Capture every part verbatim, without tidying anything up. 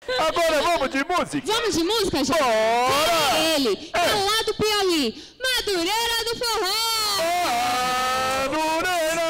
Agora vamos de música. Vamos de música, gente? Bora! É ele, é. É. lá do Piauí, Madureira do Forró. Madureira!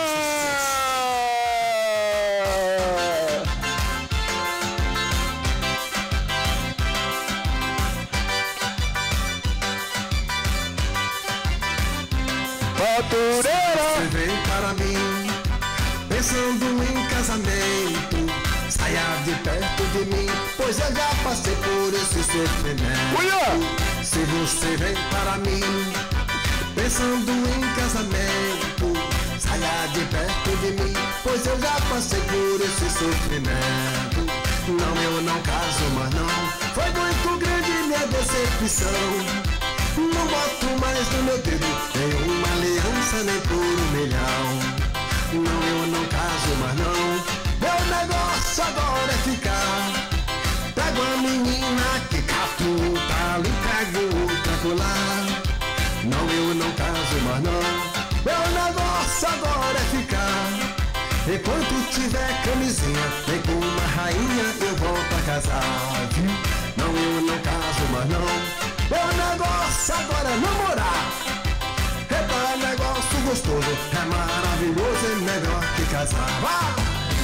Madureira! Você vem para mim, pensando em casamento. Saia de perto de mim, pois eu já passei por esse sofrimento. Uia! Se você vem para mim, pensando em casamento. Saia de perto de mim, pois eu já passei por esse sofrimento. Não, eu não caso, mas não, foi muito grande minha decepção. Não boto mais no meu dedo nenhuma aliança, nem por um milhão. Não, eu não caso, mas não, meu negócio agora é ficar. Pego a menina que caputa, ali pego outra colar. Não, eu não caso, mas não, meu negócio agora é ficar. Enquanto tiver camisinha, vem com uma rainha, eu volto a casar, viu? Não, eu não caso, mas não, meu negócio agora é namorar. Eita, negócio gostoso, é maravilhoso, é melhor que casar. Vá!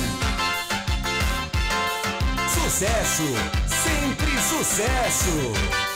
Sucesso, sempre sucesso.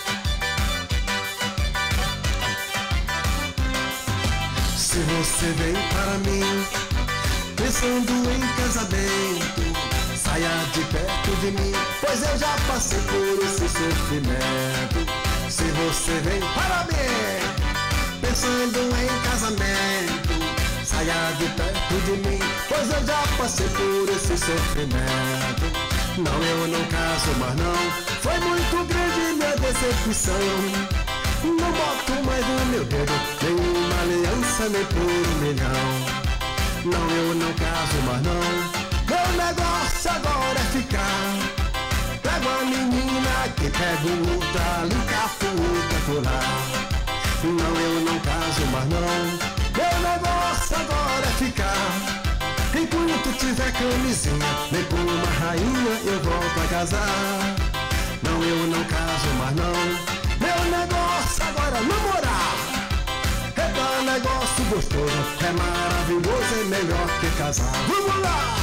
Se você vem para mim, pensando em casamento, saia de perto de mim, pois eu já passei por esse sofrimento. Se você vem para mim, pensando em casamento, saia de perto de mim, pois eu já passei por esse sofrimento. Não, eu não caso, mas não, foi muito grande minha decepção. Não boto mais no meu dedo nenhuma aliança, nem por um milhão. Não, eu não caso, mas não, meu negócio agora é ficar. Pego a menina que pego outra, ali capo outra colar. Não, eu não caso, mas não, meu negócio agora é ficar. Enquanto tiver camisinha, vem com uma rainha, eu volto a casar. Não, eu não caso, mas não, meu negócio agora é namorar. É um negócio gostoso, é maravilhoso, é melhor que casar. Vamos lá!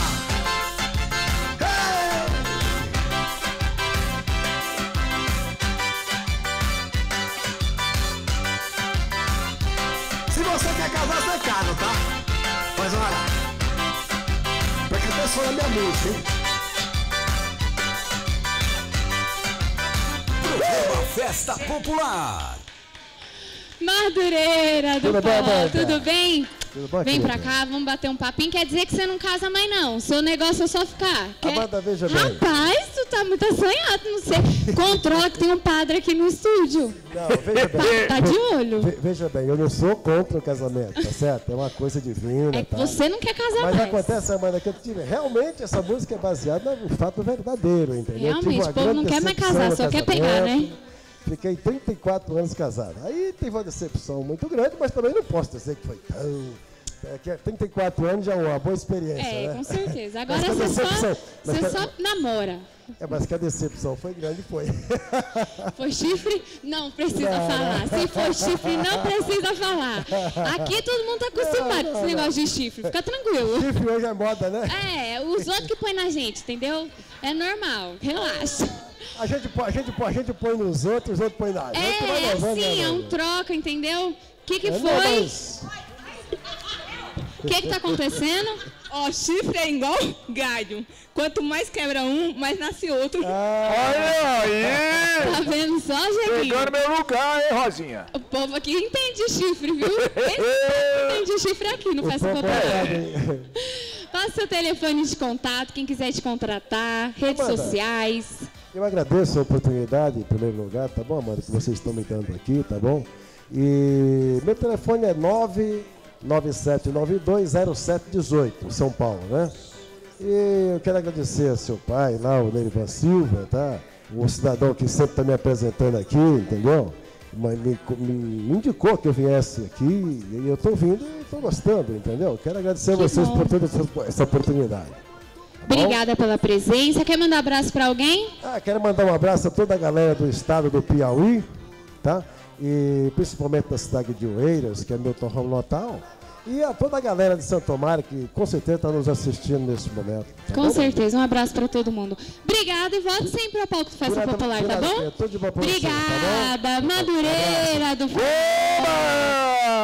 Hey! Se você quer casar, você casa, tá? Mas olha, presta atenção na minha música, hein? Programa Festa Popular. Madureira do Tudo bem, Forró, Amanda? tudo bem? Tudo bom, Vem pra querida? cá, vamos bater um papinho. Quer dizer que você não casa mais não. Seu negócio é só ficar. Quer... Amanda, veja bem. Rapaz, tu tá muito assanhado, não sei. Controla que tem um padre aqui no estúdio. Não, veja bem. Tá, tá de olho. Ve- Veja bem, eu não sou contra o casamento, tá certo? É uma coisa divina, É que tá? você não quer casar Mas mais. acontece, Amanda, que eu tive. Realmente essa música é baseada no fato verdadeiro, entendeu? Eu tive Realmente, uma o povo grande não quer mais decepção casar, no só quer pegar, né? casamento. Fiquei trinta e quatro anos casado. Aí teve uma decepção muito grande, mas também não posso dizer que foi tão. É que trinta e quatro anos já é uma boa experiência, É, né? com certeza. Agora Mas que você só, decepção. Mas você que- só namora. É, mas que a decepção foi grande, foi. Foi chifre? Não precisa Não, falar. não. Se for chifre, não precisa falar. Aqui todo mundo tá acostumado com esse negócio de chifre. Fica tranquilo. Chifre hoje é moda, né? É, os outros que põem na gente, entendeu? É normal, relaxa. A gente, põe- a, gente, põe- a gente põe nos outros, os outros põem na gente. vai É, é levando, assim, né, é um mano? troca, entendeu? O que que É, não, foi? mas- O que que tá acontecendo? Ó, chifre é igual galho. Quanto mais quebra um, mais nasce outro. Olha aí! Tá vendo só, Jeguinho? Pegando meu lugar, hein, Rosinha? O povo aqui entende chifre, viu? Esse entende chifre aqui no O Festa povo Popular. é, hein? Passa seu telefone de contato, quem quiser te contratar, redes Amanda. sociais. Eu agradeço a oportunidade, em primeiro lugar, tá bom, Amanda, que vocês estão me dando aqui, tá bom? E meu telefone é nove nove sete nove dois zero sete um oito, São Paulo, né? E eu quero agradecer ao seu pai lá, o Nerivan Silva, tá? O cidadão que sempre está me apresentando aqui, entendeu? Mas me, me indicou que eu viesse aqui e eu estou vindo e estou gostando, entendeu? Quero agradecer a Que vocês bom. por toda essa, essa oportunidade. bom? Obrigada pela presença. Quer mandar abraço para alguém? Ah, quero mandar um abraço a toda a galera do estado do Piauí, tá? E principalmente da cidade de Oeiras, que é meu torrão natal. E a toda a galera de Santo Amaro, que com certeza está nos assistindo nesse momento. Tá Com bom? certeza. Um abraço para todo mundo. Obrigada e volte sempre ao palco do Festa Obrigado, Popular, tá obrigado, bom? tudo de bom pra vocês, tá bom? Obrigada. Madureira do... Oba!